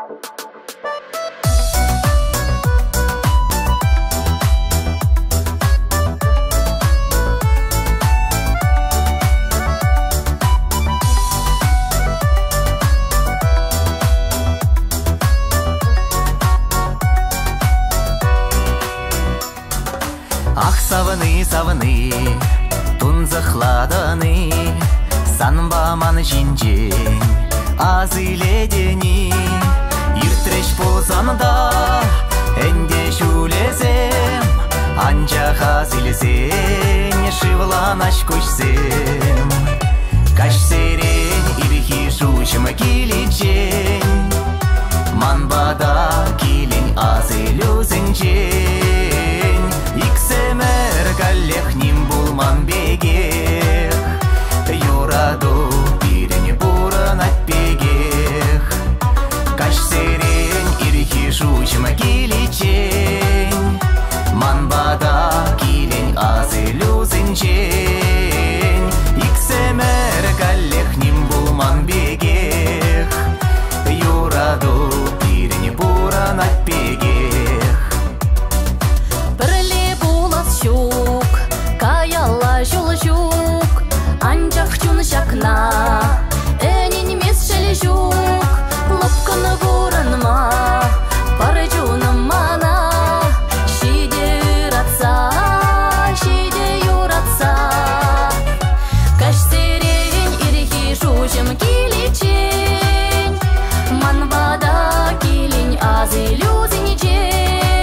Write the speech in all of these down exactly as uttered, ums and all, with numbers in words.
Ах, савыны, савыны, тунзықладыны, санбаман жинжен, аз иледени, иртреш бозанда, энде шулезем, анжаха зилезен, шивланаш көшсем. Каш серен, ирхи шушым киличен, манбада килин аз илюзенжен. Иксемер каллехним булман бегех, юраду пирене буран отпегех. Каш серен ирхи шушым киличен, манбада килен аз илюзенжен. Иксемер каллехним булман бегех, юраду пирене буран отпегех. Щук, каяла жол жук, анжақ чун жақна, әнен мес шел жук, лапқаны бұрынма, пары жуным мана, шиде ұратса, шиде ұратса. Каш серен ирхи жужым келечен, манбада келен аз илюзенечен.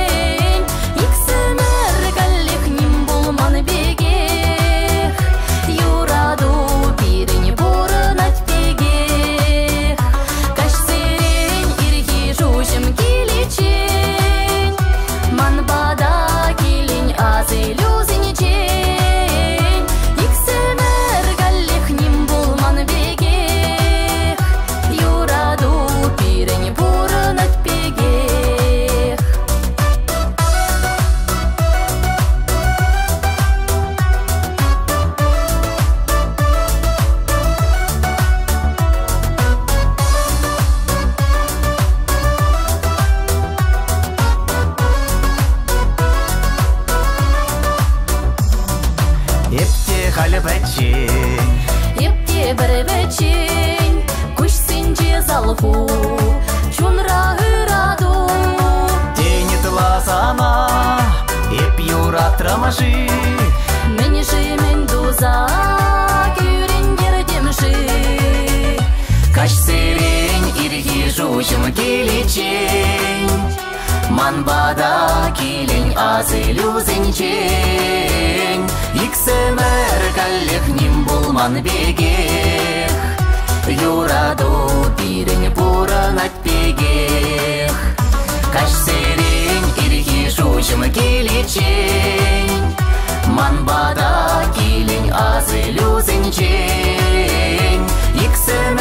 Епте бір бәчен, күшсенже залху, чунра ыраду. Тени тласана, еп юрат рамаши, Менеши мен дуза, күрендер демши. Каш серен ирхи жужым келечен, манбада келен аз илюзенчен. Иксемер каллехним булман бегех, юраду пирен буран отпегех. Каш серен ирхи жужым келечен, манбада келен аз илюзенчен. Иксемер